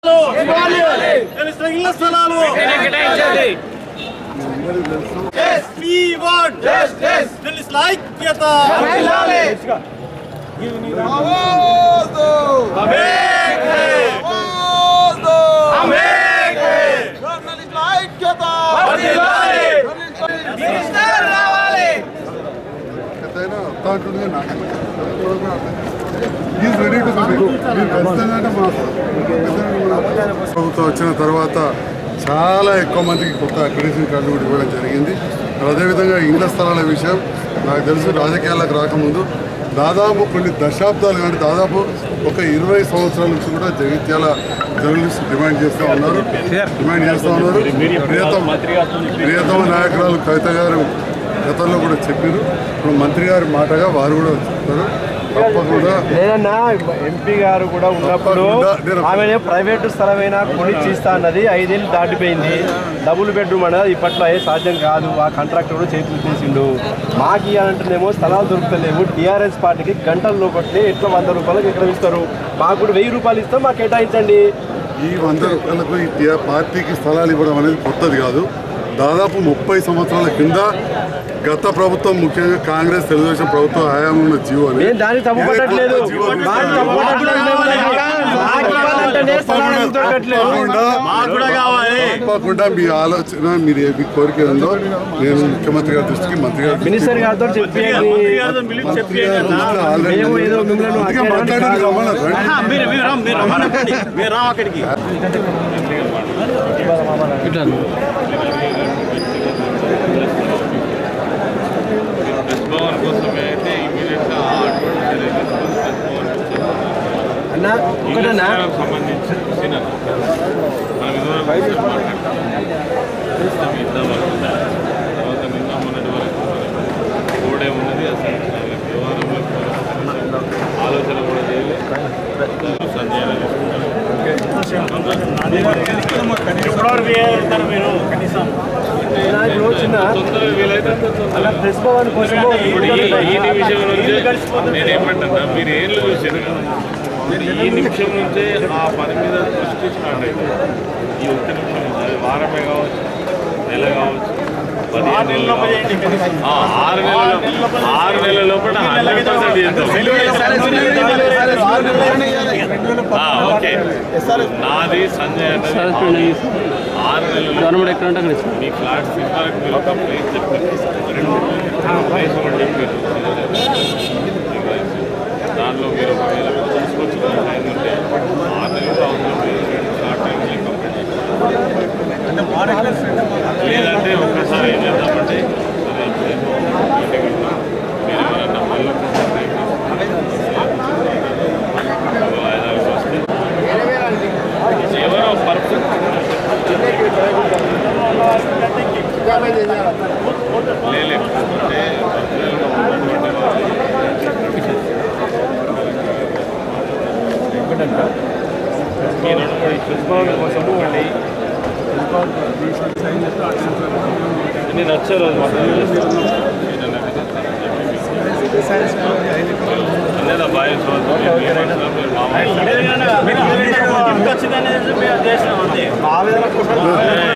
ఇళ్ల స్థలాలు ఐక్యత ప్రభుత్వం వచ్చిన తర్వాత చాలా ఎక్కువ మందికి కొత్త అక్రిడిటేషన్ కార్డులు కూడా ఇవ్వడం జరిగింది. అదేవిధంగా ఇళ్ల స్థలాల విషయం నాకు తెలుసు రాజకీయాలకు రాకముందు దాదాపు కొన్ని దశాబ్దాలు కానీ దాదాపు ఒక 20 సంవత్సరాల నుంచి కూడా జగిత్యాల జర్నలిస్ట్ డిమాండ్ చేస్తూ ఉన్నారు. ప్రియతమ నాయకురాలు కవిత గారు గతంలో కూడా చెప్పారు. ఇప్పుడు మంత్రి గారి మాటగా వారు కూడా చెప్తారు. తప్పకుండా లేదన్నా ఎంపీ గారు కూడా ఉన్నప్పుడు ఆమె ప్రైవేటు స్థలమైనా కొని చేస్తా అన్నది 5 ఏళ్ళు దాటిపోయింది. డబుల్ బెడ్రూమ్ అనేది ఇప్పట్లో సాధ్యం కాదు. ఆ కాంట్రాక్టర్ కూడా చేతులు చేసిండు. మాకు ఇవ్వాలంటేనేమో స్థలాలు దొరుకుతలేవు. టీఆర్ఎస్ పార్టీకి గంటల లోపట్లే ఎట్లా 100 రూపాయలకు ఎక్కడ ఇస్తారు? మాకు కూడా 1000 రూపాయలు ఇస్తాం, మాకు కేటాయించండి. ఈ 100 రూపాయలకు ఈ పార్టీకి స్థలాలు ఇవ్వడం అనేది కొత్తది కాదు. దాదాపు 30 సంవత్సరాల కింద గత ప్రభుత్వం ముఖ్యంగా కాంగ్రెస్ తెలుగుదేశం ప్రభుత్వం హయాంలో ఉన్న జీవో తప్పకుండా మీ ఆలోచన మీరు ఏ కోరిక ఉందో నేను ముఖ్యమంత్రి గారి దృష్టికి మంత్రి గారు మినిస్టర్ గారితో సంబంధించి తర్వాత నిన్న మొన్నటి వరకు గోడే ఉన్నది. అసలు వ్యవహారంలో ఆలోచన కూడా చేయలేదు. సంజయ్ తొందరగా వీలైతే నేనేమంటున్నా, మీరు ఏళ్ళు చూసారు కదా, ఈ నిమిషం నుంచే ఆ పని మీద దృష్టి స్టార్ట్ అయింది. ఈ ఒక్క నిమిషం నుంచి అది వారమే కావచ్చు, నెల కావచ్చు, 15 నెలలు, 6 నెలల లోపల 100% చేద్దాం. ఓకే, నాది సంజయ్ అంటే 6 నెలలు మీ ఫ్లాట్స్ ఇంతవరకు మీరు ఒక ప్లేస్ చెప్పారు, 2 ప్లేస్ ఒకటి చెప్పారు. దాంట్లో మీరు ఒకవేళ తీసుకొచ్చుకున్న టైం ఉంటే 6 నెలలు అవసరం షార్ట్ టైం కంప్లీట్ లేదంటే ఒక్కసారి ఏం చేద్దామంటే సరే ఇప్పుడేమో మీరు ఎవరన్నా మళ్ళీ వాయిదాలకు వస్తే ఎవరో పర్ఫెక్ట్ లేకపోతే నేను వచ్చారు లేదా బాయ్